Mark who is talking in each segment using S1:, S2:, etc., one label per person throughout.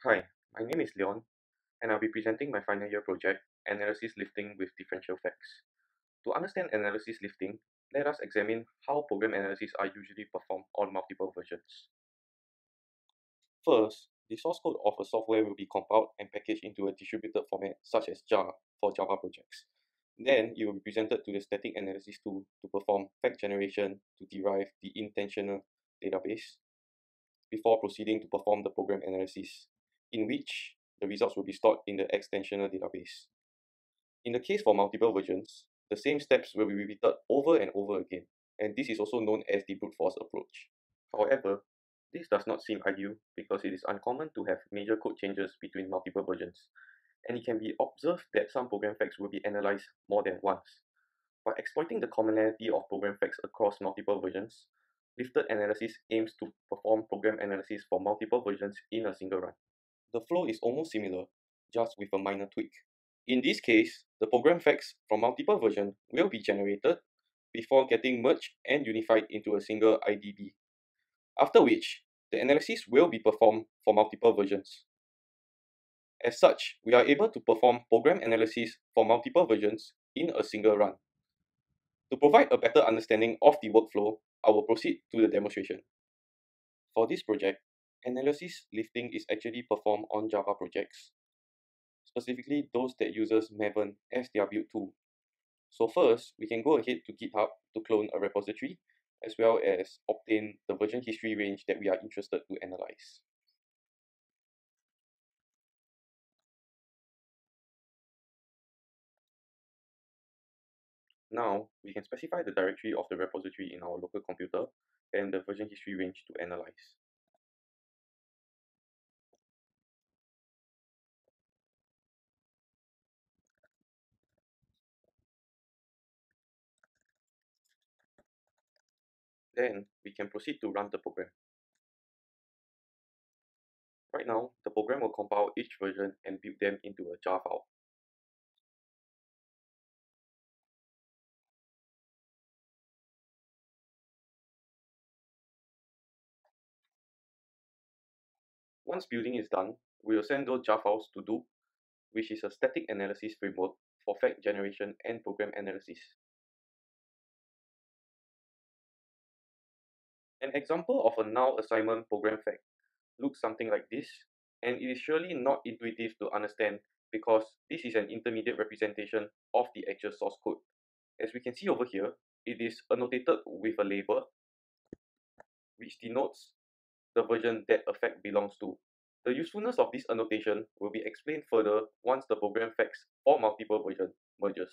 S1: Hi, my name is Leon, and I'll be presenting my final year project, Analysis Lifting with Differential Facts. To understand analysis lifting, let us examine how program analyses are usually performed on multiple versions. First, the source code of a software will be compiled and packaged into a distributed format such as jar for Java projects. Then, it will be presented to the static analysis tool to perform fact generation to derive the intentional database before proceeding to perform the program analysis, in which the results will be stored in the extensional database. In the case for multiple versions, the same steps will be repeated over and over again, and this is also known as the brute force approach. However, this does not seem ideal because it is uncommon to have major code changes between multiple versions, and it can be observed that some program facts will be analyzed more than once. By exploiting the commonality of program facts across multiple versions, lifted analysis aims to perform program analysis for multiple versions in a single run. The flow is almost similar, just with a minor tweak. In this case, the program facts from multiple versions will be generated before getting merged and unified into a single IDB, after which the analysis will be performed for multiple versions. As such, we are able to perform program analysis for multiple versions in a single run. To provide a better understanding of the workflow, I will proceed to the demonstration. For this project, analysis lifting is actually performed on Java projects, specifically those that uses Maven as their build tool. So first, we can go ahead to GitHub to clone a repository, as well as obtain the version history range that we are interested to analyze. Now, we can specify the directory of the repository in our local computer and the version history range to analyze. Then, we can proceed to run the program. Right now, the program will compile each version and build them into a jar file. Once building is done, we will send those jar files to Dup, which is a static analysis framework for fact generation and program analysis. An example of a null assignment program fact looks something like this, and it is surely not intuitive to understand because this is an intermediate representation of the actual source code. As we can see over here, it is annotated with a label which denotes the version that a fact belongs to. The usefulness of this annotation will be explained further once the program facts for multiple version merges.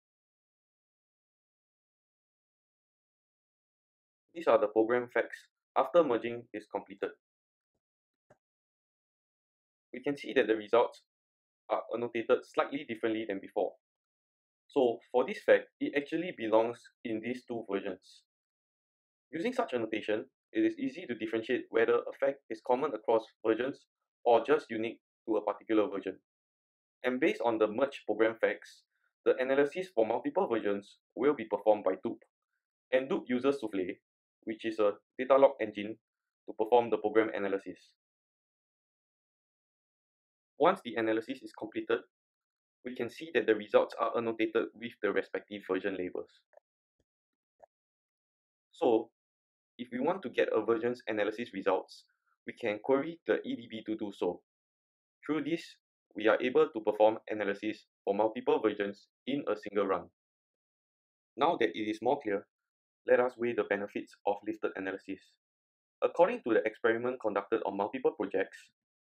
S1: These are the program facts after merging is completed. We can see that the results are annotated slightly differently than before. So for this fact, it actually belongs in these two versions. Using such annotation, it is easy to differentiate whether a fact is common across versions or just unique to a particular version. And based on the merged program facts, the analysis for multiple versions will be performed by Dup. And Dup uses Souffle, which is a data log engine, to perform the program analysis. Once the analysis is completed, we can see that the results are annotated with the respective version labels. So, if we want to get a version's analysis results, we can query the EDB to do so. Through this, we are able to perform analysis for multiple versions in a single run. Now that it is more clear, let us weigh the benefits of lifted analysis. According to the experiment conducted on multiple projects,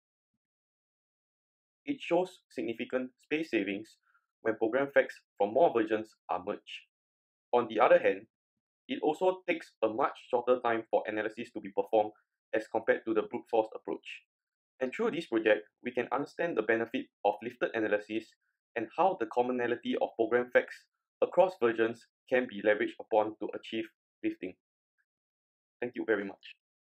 S1: it shows significant space savings when program facts from more versions are merged. On the other hand, it also takes a much shorter time for analysis to be performed as compared to the brute force approach. And through this project, we can understand the benefit of lifted analysis and how the commonality of program facts across versions can be leveraged upon to achieve lifting. Thank you very much.